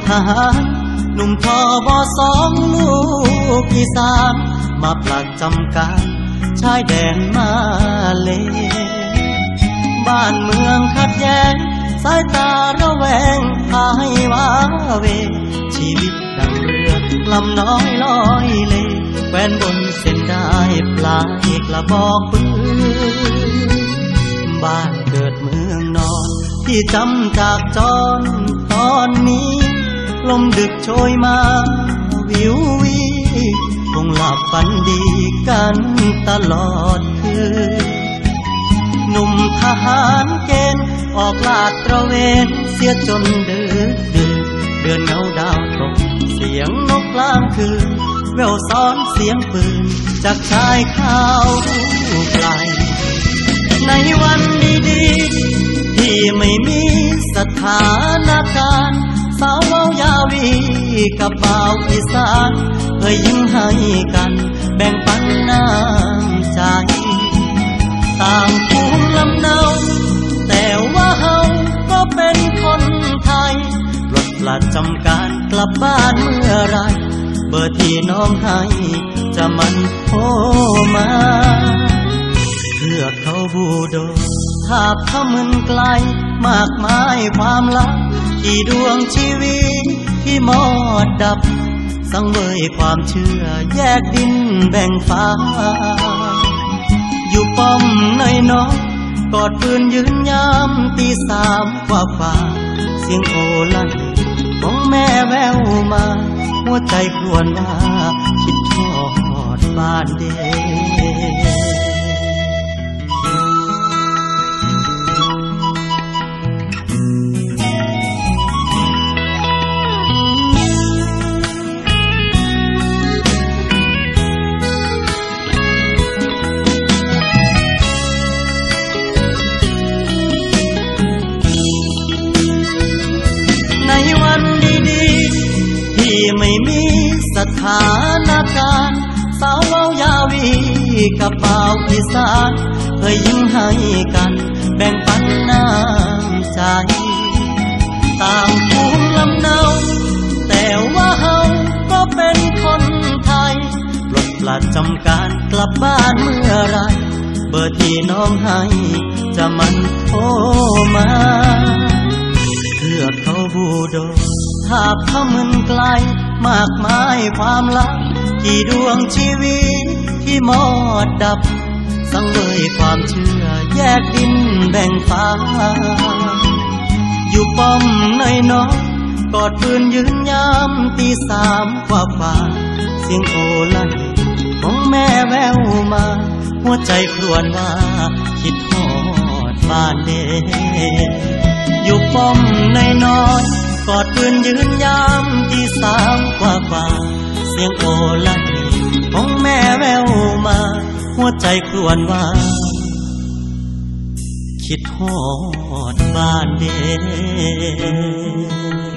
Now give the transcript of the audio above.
ทหารหนุ่มทบ2ลูกอีสานมาปลัดจำการชายแดนมาเลบ้านเมืองขัดแย้งสายตาระแวงพาให้ว้าเวชีวิตดังเรือลำน้อยลอยเลแควนบนเส้นได้ปลายกระบอกปืนบ้านเกิดเมืองนอนที่จำจากจรตอนนี้ลมดึกโชยมาวิววีคงหลับฝันดีกันตลอดคืนหนุ่มทหารเกณฑ์ออกลาดตระเวนเสียจนดึกเดือนเงาดาวตกเสียงนกกลางคืนแววซ้อนเสียงปืนจากชายเขาไกลในวันดีๆที่ไม่มีสถานการณ์สาวเว้ายาวีกับบ่าวอีสานเคยยิ้มให้กันแบ่งปันน้ำใจต่างภูมิลำเนาแต่ว่าเฮาก็เป็นคนไทยปลดปลัดจำการกลับบ้านเมื่อไรเบอร์ที่น้องให้จะมันโทรมาเพื่อเขาบูโดภาพเขามึนไกลมากมายความลับที่ดวงชีวิตที่มอดดับสังเวยความเชื่อแยกดินแบ่งฟ้าอยู่ป้อมน้อยกอดปืนยืนยามตี3 กว่าเสียงโอลั่นของแม่แววมาหัวใจครวญว่าคิดทอดบ้านเด็กไม่มีสถานการณ์สาวเว้ายาวีกับบ่าวอีสานเคยยิ้มให้กันแบ่งปันน้ำใจต่างภูมิลำเนาแต่ว่าเฮาก็เป็นคนไทยปลดปลัดจำการกลับบ้านเมื่อไรเบอร์ที่น้องให้จะมันโทรมาเพื่อเขาบูโดภาพเขามึนไกลมากมายความลับที่ดวงชีวิตที่มอดดับสังเวยความเชื่อแยกดินแบ่งฟ้าอยู่ป้อมน้อยกอดปืนยืนยามตี3 กว่าเสียงโอลั่นของแม่แววมาหัวใจครวญว่าคิดทอดบ้านเด็กอยู่ป้อมน้อยกอดปืนยืนยามตี3 กว่าเสียงโอลั่นของแม่แววมาหัวใจครวญว่าคิดฮอดบ้านเด็ก